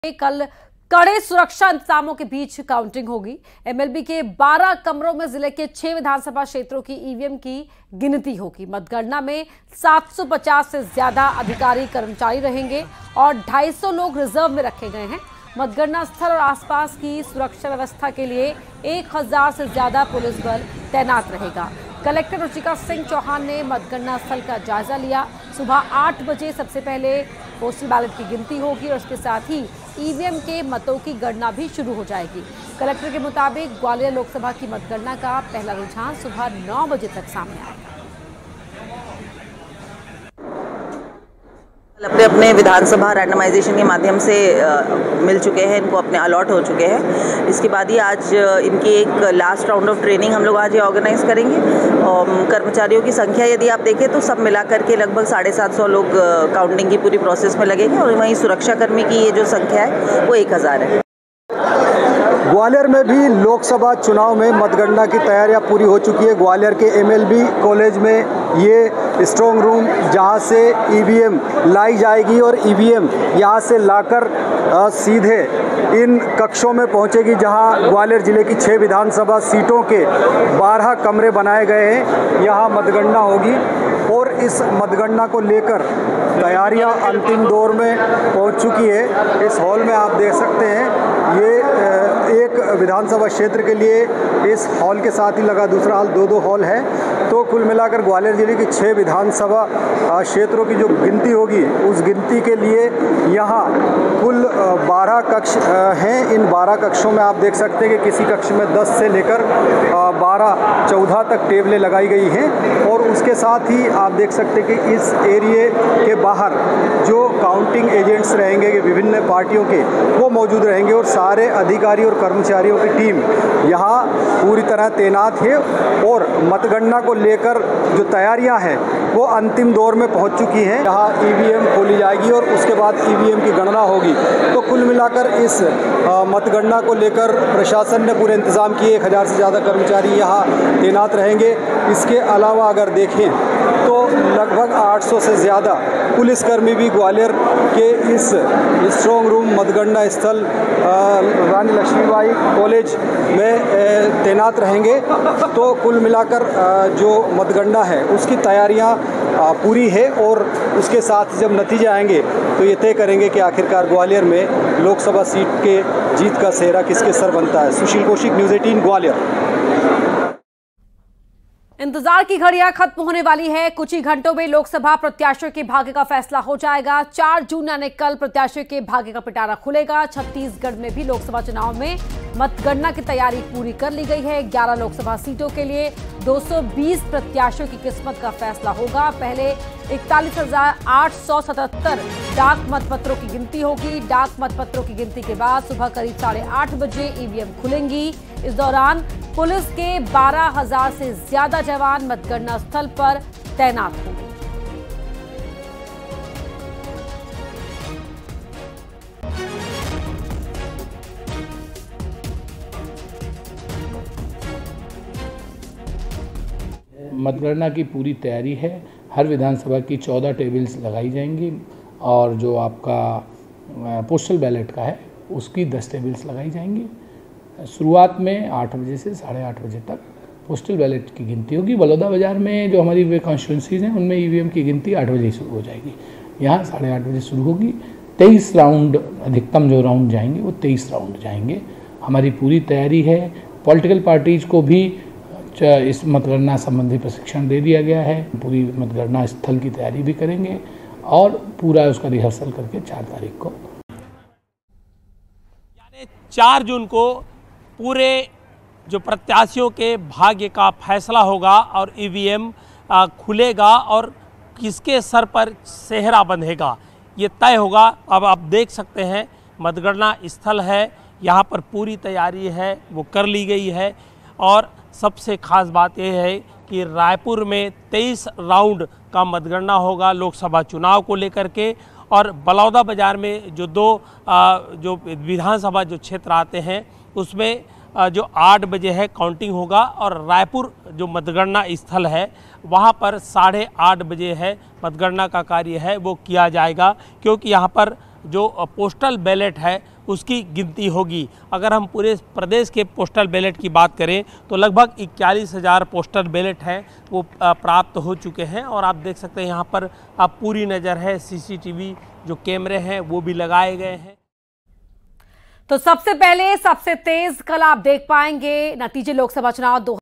कल कड़े सुरक्षा इंतजामों के बीच काउंटिंग होगी। एमएलबी के 12 कमरों में जिले के 6 विधानसभा क्षेत्रों की ईवीएम की गिनती होगी। मतगणना में 750 से ज्यादा अधिकारी कर्मचारी रहेंगे और 250 लोग रिजर्व में रखे गए हैं। मतगणना स्थल और आसपास की सुरक्षा व्यवस्था के लिए 1000 से ज्यादा पुलिस बल तैनात रहेगा। कलेक्टर रुचिका सिंह चौहान ने मतगणना स्थल का जायजा लिया। सुबह 8 बजे सबसे पहले पोस्टल बैलेट की गिनती होगी और इसके साथ ही ईवीएम के मतों की गणना भी शुरू हो जाएगी। कलेक्टर के मुताबिक ग्वालियर लोकसभा की मतगणना का पहला रुझान सुबह 9 बजे तक सामने आएगा। अपने अपने विधानसभा रैंडमाइजेशन के माध्यम से मिल चुके हैं, इनको अपने अलॉट हो चुके हैं। इसके बाद ही आज इनकी एक लास्ट राउंड ऑफ ट्रेनिंग हम लोग आज ये ऑर्गेनाइज करेंगे। कर्मचारियों की संख्या यदि आप देखें तो सब मिला करके लगभग 750 लोग काउंटिंग की पूरी प्रोसेस में लगेंगे और वहीं सुरक्षाकर्मी की ये जो संख्या है वो 1000 है। ग्वालियर में भी लोकसभा चुनाव में मतगणना की तैयारियां पूरी हो चुकी है। ग्वालियर के एमएलबी कॉलेज में ये स्ट्रॉन्ग रूम जहां से ईवीएम लाई जाएगी और ईवीएम यहां से लाकर सीधे इन कक्षों में पहुंचेगी जहां ग्वालियर जिले की 6 विधानसभा सीटों के 12 कमरे बनाए गए हैं। यहां मतगणना होगी और इस मतगणना को लेकर तैयारियां अंतिम दौर में पहुंच चुकी है। इस हॉल में आप देख सकते हैं, ये एक विधानसभा क्षेत्र के लिए इस हॉल के साथ ही लगा दूसरा हॉल, 2 हॉल है। तो कुल मिलाकर ग्वालियर जिले की 6 विधानसभा क्षेत्रों की जो गिनती होगी उस गिनती के लिए यहाँ कुल 12 कक्ष हैं। इन 12 कक्षों में आप देख सकते हैं कि किसी कक्ष में 10 से लेकर 14 तक टेबलें लगाई गई हैं और उसके साथ ही आप देख सकते हैं कि इस एरिए के बाहर जो काउंटिंग एजेंट्स रहेंगे विभिन्न पार्टियों के, वो मौजूद रहेंगे और सारे अधिकारी और कर्मचारियों की टीम यहाँ पूरी तरह तैनात है और मतगणना को लेकर जो तैयारियां हैं वो अंतिम दौर में पहुंच चुकी हैं। यहाँ ईवीएम खोली जाएगी और उसके बाद ईवीएम की गणना होगी। तो कुल मिलाकर इस मतगणना को लेकर प्रशासन ने पूरे इंतजाम किए। 1000 से ज़्यादा कर्मचारी यहाँ तैनात रहेंगे। इसके अलावा अगर देखें तो लगभग 800 से ज़्यादा पुलिसकर्मी भी ग्वालियर के इस स्ट्रॉन्ग रूम मतगणना स्थल रानी लक्ष्मीबाई कॉलेज में तैनात रहेंगे। तो कुल मिलाकर जो मतगणना है उसकी तैयारियां पूरी है और उसके साथ जब नतीजे आएंगे तो ये तय करेंगे कि आखिरकार ग्वालियर में लोकसभा सीट के जीत का सेहरा किसके सर बनता है। सुशील कौशिक, न्यूज़ 18 ग्वालियर। इंतजार की घड़ियां खत्म होने वाली है। कुछ ही घंटों में लोकसभा प्रत्याशियों के भाग्य का फैसला हो जाएगा। 4 जून यानी कल प्रत्याशियों के भाग्य का पिटारा खुलेगा। छत्तीसगढ़ में भी लोकसभा चुनाव में मतगणना की तैयारी पूरी कर ली गई है। 11 लोकसभा सीटों के लिए 220 प्रत्याशियों की किस्मत का फैसला होगा। पहले 41,877 डाक मतपत्रों की गिनती होगी। डाक मतपत्रों की गिनती के बाद सुबह करीब 8:30 बजे ईवीएम खुलेंगी। इस दौरान पुलिस के 12,000 से ज्यादा जवान मतगणना स्थल पर तैनात होंगे। मतगणना की पूरी तैयारी है। हर विधानसभा की 14 टेबल्स लगाई जाएंगी और जो आपका पोस्टल बैलेट का है उसकी 10 टेबल्स लगाई जाएंगी। शुरुआत में 8 बजे से 8:30 बजे तक पोस्टल बैलेट की गिनती होगी। बलौदा बाज़ार में जो हमारी वे कॉन्स्टिट्यूंसीज़ हैं उनमें ईवीएम की गिनती 8 बजे शुरू हो जाएगी। यहाँ 8:30 बजे शुरू होगी। 23 राउंड अधिकतम जो राउंड जाएंगे वो 23 राउंड जाएंगे। हमारी पूरी तैयारी है। पॉलिटिकल पार्टीज़ को भी इस मतगणना संबंधी प्रशिक्षण दे दिया गया है। पूरी मतगणना स्थल की तैयारी भी करेंगे और पूरा उसका रिहर्सल करके 4 तारीख को 4 जून को पूरे जो प्रत्याशियों के भाग्य का फैसला होगा और ईवीएम खुलेगा और किसके सर पर सेहरा बंधेगा ये तय होगा। अब आप देख सकते हैं मतगणना स्थल है, यहाँ पर पूरी तैयारी है वो कर ली गई है। और सबसे ख़ास बात यह है कि रायपुर में 23 राउंड का मतगणना होगा लोकसभा चुनाव को लेकर के। और बलौदा बाज़ार में जो 2 जो विधानसभा जो क्षेत्र आते हैं उसमें जो 8 बजे है काउंटिंग होगा और रायपुर जो मतगणना स्थल है वहाँ पर 8:30 बजे है मतगणना का कार्य है वो किया जाएगा, क्योंकि यहाँ पर जो पोस्टल बैलेट है उसकी गिनती होगी। अगर हम पूरे प्रदेश के पोस्टल बैलेट की बात करें तो लगभग 41,000 पोस्टल बैलेट हैं वो प्राप्त हो चुके हैं। और आप देख सकते हैं यहाँ पर आप पूरी नज़र है, CCTV जो कैमरे हैं वो भी लगाए गए हैं। तो सबसे पहले सबसे तेज कल आप देख पाएंगे नतीजे लोकसभा चुनाव